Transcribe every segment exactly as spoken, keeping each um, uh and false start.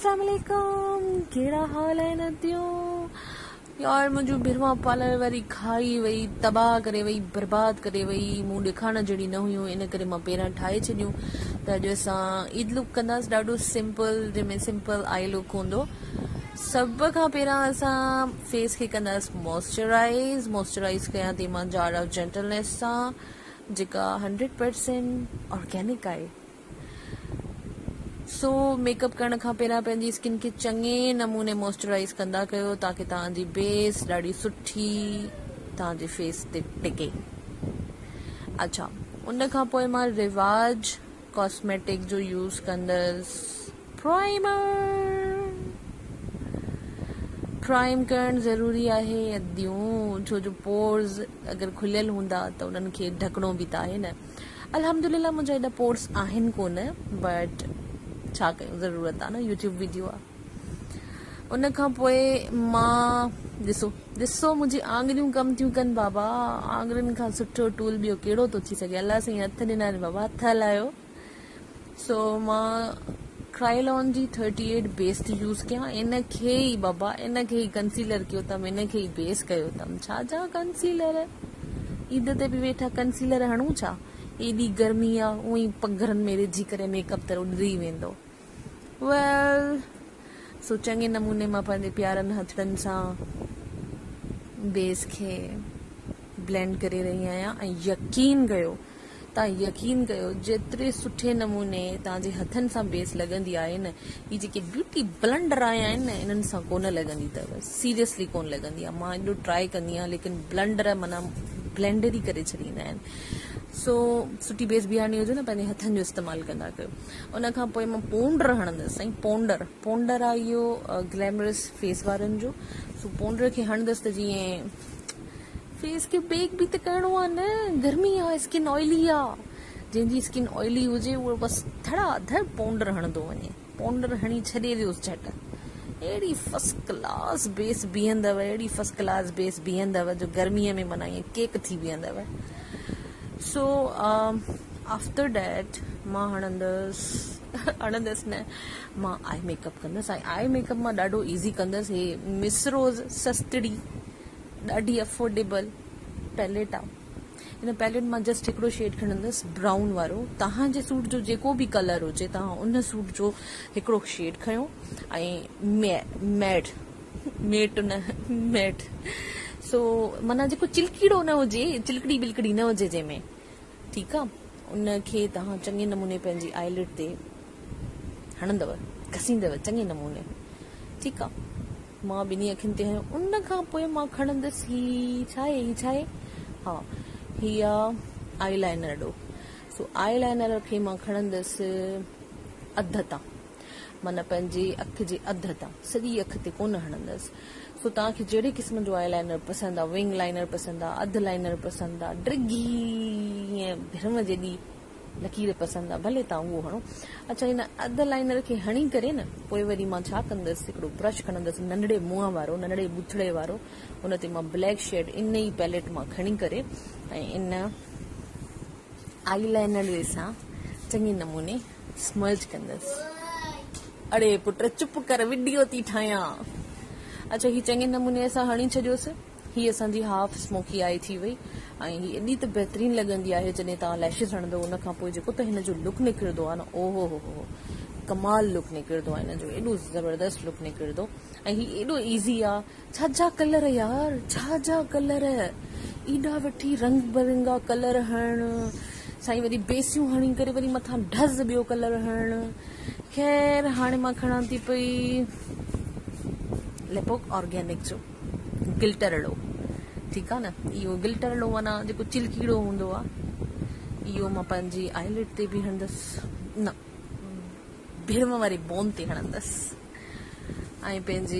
अस्सलाम वालेकुम, केड़ा हाल है नदियो यार। मुझो बिरवा पार्लर वारी खाई वही, तबाह करे वही, बर्बाद करे वही, मूं ॾेखारण जड़ी न हुयूं, इन करे मां पहिरां ठाहे छॾियूं त अॼु असां ईद लुक कंदासीं, ॾाढो सिंपल, जंहिंमें सिंपल आई लुक हूंदो। सब खां पहिरां असां फेस खे कंदासीं मॉइस्चराइज। मॉइस्चराइज कयां थी मां जार ऑफ जेंटलनेस सां, जेका हंड्रेड परसेंट ऑर्गेनिक आहे। सो so, मेकअप करण खां पहिरां पंहिंजी स्किन खे चङे नमूने मॉइस्चराइज कंदा कयो ताकि तव्हांजी बेस ॾाढी सुठी तव्हांजे फेस ते टिके। अच्छा, उन खां पोइ मां रिवाज कॉस्मेटिक जो यूज़ कंदसि। प्राइमर प्राइम करणु ज़रूरी आहे अदियूं, छो जो पोर्स अगरि खुलियल हूंदा त उन्हनि खे ढकणो बि त आहे न। अल्हम्दुलिल्लाह मुंहिंजा एॾा पोर्स आहिनि कोन, बट छा कयूं, ज़रूरत आहे न, यूट्यूब वीडियो आहे। उन खां पोइ मां ॾिसो ॾिसो मुंहिंजी आङुरियूं कमु थियूं कनि बाबा। आङुरियुनि खां सुठो टूल ॿियो कहिड़ो थो थी सघे। अलाह साईं हथ ॾिना आहिनि बाबा, हथ हलायो। सो मां क्राइलॉन जी थर्टी एट बेस थी यूज़ कयां। इन खे ई बाबा, इन खे ई कंसीलर कयो अथमि, इन खे ई बेस कयो अथमि। छा जा कंसीलर, ईद ते बि वेठा कंसीलर हणूं छा? एॾी गर्मी आहे, उअं ई पघरनि में रिझी करे मेकअप त उॾरी वेंदो। वेल सो चङे नमूने मां पंहिंजे प्यारनि हथड़नि सां बेस खे ब्लेंड करे रही आहियां। ऐं यकीन कयो, तव्हां यकीन कयो, जेतिरे सुठे नमूने तव्हांजे हथनि सां बेस लॻंदी आहे न, ही जेके ब्यूटी ब्लंडर आया आहिनि न, इन्हनि सां कोन लॻंदी अथव। सीरियसली कोन लॻंदी आहे। मां एॾो ट्राई कंदी आहियां, लेकिन ब्लंडर माना ब्लेंडर ई करे छॾींदा आहिनि। सो so, सुठी बेस बीहारणी हुजे न, पंहिंजे हथनि जो इस्तेमालु कंदा कयो। उन खां पोइ मां पोंडर हणंदसि। साईं पोंडर पोंडर आहे इहो ग्लैमरस फेस वारनि जो। सो पोंडर खे हणंदसि त जीअं फेस खे बेक बि त करिणो आहे न, गर्मी आहे, स्किन ऑयली आहे। जंहिंजी स्किन ऑयली हुजे उहो बसि धड़ाधड़ पोंडर हणंदो वञे, पोंडर हणी छॾे वियोसि झटि। अहिड़ी फर्स्ट क्लास बेस बीहंदव, अहिड़ी फर्स्ट क्लास बेस बीहंदव जो गर्मीअ में माना ईअं केक थी बीहंदव। सो आफ्टर डैट मां हणंदसि हणंदसि न मां आई मेकअप कंदसि। ऐं आई मेकअप मां ॾाढो ईज़ी कंदसि। हे मिसरोज़ सस्तड़ी, ॾाढी अफोर्डेबल पैलेट आहे। हिन पैलेट मां जस्ट हिकिड़ो शेड खणंदसि ब्राउन वारो। तव्हांजे सूट जो जेको बि कलर हुजे, तव्हां उन सूट जो हिकिड़ो शेड खयो ऐं मै मैट मेट न मैट सो माना जेको चिलकीड़ो न हुजे, चिलकड़ी बिलकड़ी न हुजे जंहिंमें, ठीकु आहे, उनखे तव्हां चङे नमूने पंहिंजी आईलिड ते हणंदव, घसींदव चङे नमूने, ठीकु आहे। मां ॿिन्ही अखियुनि ते हयो। उन खां पोइ मां खणंदसि ही छा आहे, ही छा आहे, हा ही आहे आई लाइनर ॾो। सो आई लाइनर खे मां खणंदसि अध तां, माना पंहिंजी अखि जे अध तां, सॼी अखि ते कोन हणंदसि। सो तव्हांखे जहिड़े क़िस्म जो आई लाइनर पसंदि आहे, विंग लाइनर पसंदि आहे, अधु लाइनर पसंदि आहे, ड्रिगी ईअं भिरम जेॾी लकीर पसंदि आहे, भले तव्हां उहो हणो। अच्छा, हिन अधु लाइनर खे हणी करे न पोइ वरी मां छा कंदसि, हिकिड़ो ब्रश खणंदसि नंढड़े मुंहं वारो, नंढड़े बुथड़े वारो। उन ते मां ब्लैक शेड इन ई पैलेट मां खणी करे ऐं इन आई लाइनर सां चङे नमूने स्मर्ज कंदसि। अड़े पुट चुप कर, वीडियो थी ठाहियां। अच्छा, ही चङे नमूने असां हणी छॾियोसीं। ही असांजी हाफ स्मोकी आई थी वई। ऐं ही एॾी त बहितरीन लॻंदी आहे जॾहिं तव्हां लैशिस हणंदो। उन खां पोइ जेको त हिन जो लुक निकिरंदो आहे न, ओहो हो हो कमाल लुक निकिरंदो आहे हिन जो, एॾो ज़बरदस्त लुक निकिरंदो। ऐं ही एॾो ईज़ी आहे। छा जा कलर यार, छा जा कलर, एॾा वठी रंग बिरंगा कलर हणणु, साईं वरी बेसियूं हणी करे वरी मथां ढज़ ॿियो कलर हणणु। ख़ैर हाणे मां खणां थी पई लेपोक ऑर्गेनिक जो गिल्टर ॾो, ठीकु आहे न। इहो गिल्टर ॾो माना जेको चिलकीड़ो हूंदो आहे, इहो मां पंहिंजी आईलिड ते बि हणंदसि, न भिरम वारी बोन ते हणंदसि, ऐं पंहिंजी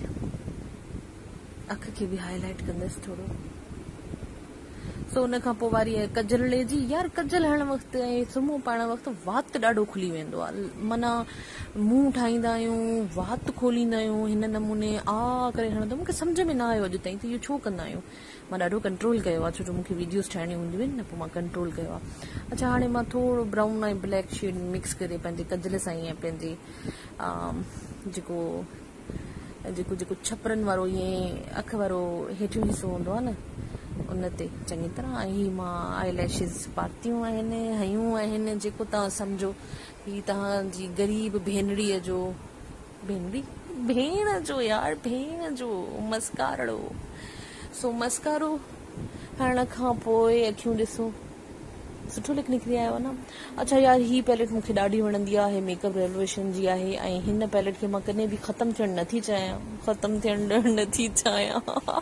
अखि खे बि हाईलाइट कंदसि थोरो। सो उन खां पोइ वारी आहे कजरले जी। यार कजल हणण वक़्तु ऐं सुम्हो पाइण वक़्तु वात ॾाढो खुली वेंदो आहे। माना मुंहुं ठाहींदा आहियूं, वात खोलींदा आहियूं, हिन नमूने आ करे हणंदो। मूंखे सम्झ में न आयो अॼु ताईं त इहो छो कंदा आहियूं। मां ॾाढो कंट्रोल कयो आहे, छो जो मूंखे वीडियोस ठाहिणियूं हूंदियूं आहिनि न, पोइ मां कंट्रोल कयो आहे। अच्छा, हाणे मां थोरो ब्राउन ऐं ब्लैक शेड मिक्स करे पंहिंजे कजल सां ईअं पंहिंजे जेको जेको जेको छपरनि वारो ईअं अख वारो हेठियों हिसो हूंदो आहे न, उन ते चङी तरह। ऐं ही मां आई लैशिस पातियूं आहिनि, हयूं आहिनि, जेको तव्हां सम्झो। ही तव्हांजी ग़रीब भेनड़ीअ जो, भेनड़ी भेण जो यार, भेण जो मस्कारो। सो मस्कारो हणण खां पोइ अखियूं ॾिसो, सुठो लिख निकिरी आयो न। अच्छा यार, ही पैलेट मूंखे ॾाढी वणंदी आहे, मेकअप रेवोल्यूशन जी आहे। ऐं हिन पैलेट खे मां कॾहिं बि ख़तमु थियणु नथी चाहियां, ख़तमु थियणु नथी चाहियां।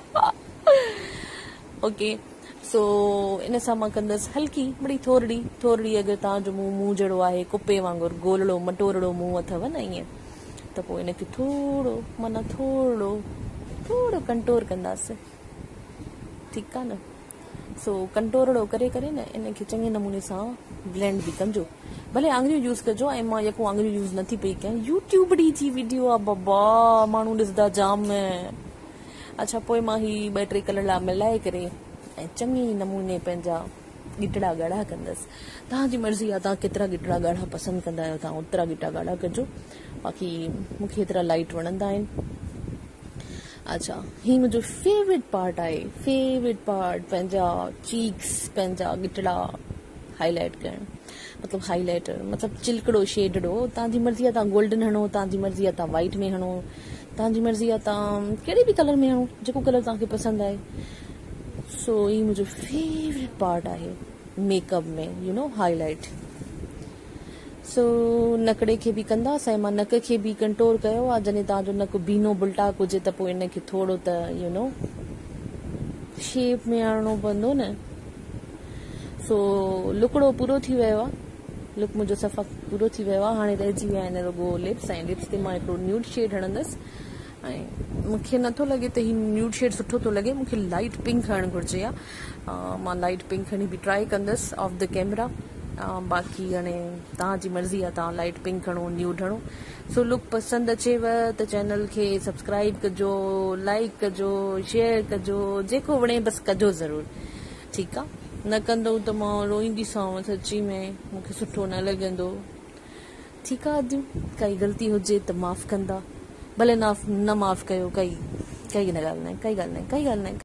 ओके, सो इन सां मां कंदसि हल्की बड़ी थोरड़ी थोरड़ी। अगरि तव्हांजो मुंहुं मुंहुं जहिड़ो आहे, कुपे वांगुरु गोलड़ो मटोरड़ो मुंहुं अथव न ईअं, त पोइ इनखे थोरो माना थोरो थोरो कंटोर कंदासीं, ठीकु आहे न। सो कंटोरड़ो करे करे न इनखे चङे नमूने सां ब्लेंड बि कजो। भले आङुरियूं यूज़ कजो, ऐं मां यको आङुरियूं यूज़ नथी पई कयां, यूट्यूब डी जी वीडियो आहे बाबा, माण्हू ॾिसंदा जाम। अच्छा, पोइ मां ही ॿ टे कलर मिलाए करे ऐं चङे नमूने पंहिंजा गिटड़ा ॻाढ़ा कंदसि। तव्हांजी मर्ज़ी आहे, तव्हां केतिरा गिटड़ा ॻाढ़ा पसंदि कंदा आहियो, तव्हां ओतिरा गिटड़ा ॻाढ़ा कजो। बाक़ी मूंखे एतिरा लाइट वणंदा आहिनि। अच्छा, ही मुंहिंजो फेवरेट पार्ट आहे, फेवरेट पार्ट, पंहिंजा चीक्स, पंहिंजा गिटड़ा हाईलाइट करणु, मतिलबु हाईलाइटर, मतिलबु चिलकड़ो शेडड़ो। तव्हांजी मर्ज़ी आहे, तव्हां गोल्डन हणो, तव्हांजी मर्ज़ी आहे तव्हां वाइट में हणो, तव्हांजी मर्ज़ी आहे तव्हां कहिड़े बि कलर में हणो, जेको कलर तव्हांखे पसंदि आहे। सो ही मुंहिंजो फेवरेट पार्ट आहे मेकअप में, यू नो, हाईलाइट। सो नकड़े खे बि कंदासीं, ऐं मां नक खे बि कंटोर कयो आहे। जॾहिं तव्हांजो नक बीनो बुलटाक हुजे त पोइ इनखे थोरो त यू नो शेप में आणणो पवंदो न। सो लुकड़ो पूरो थी वियो आहे, लुक मुंहिंजो सफ़ा पूरो थी वियो आहे। हाणे रहिजी विया आहिनि रुगो लिप्स, ऐं लिप्स ते मां हिकिड़ो न्यूड शेड हणंदसि। ऐं मूंखे नथो लॻे त हीउ न्यूड शेड सुठो थो लॻे, मूंखे लाइट पिंक हणणु घुरिजे आहे। मां लाइट पिंक हणी बि ट्राई कंदसि ऑफ द कैमरा। बाक़ी हाणे तव्हांजी मर्ज़ी आहे, तव्हां लाइट पिंक हणो, न्यूड हणो। सो लुक पसंदि अचेव त चैनल खे सब्सक्राइब कजो, लाइक कजो, शेयर कजो, जेको वणे बसि कजो ज़रूरु, ठीकु आहे। न कंदो त मां रोईंदीसांव, सची में मूंखे सुठो न लॻंदो, ठीकु आहे। अदियूं काई ग़लती हुजे त माफ़ु कंदा, भले न न माफ़ु कयो, काई काई ॻाल्हि न आहे, काई ॻाल्हि न आहे, काई ॻाल्हि न आहे।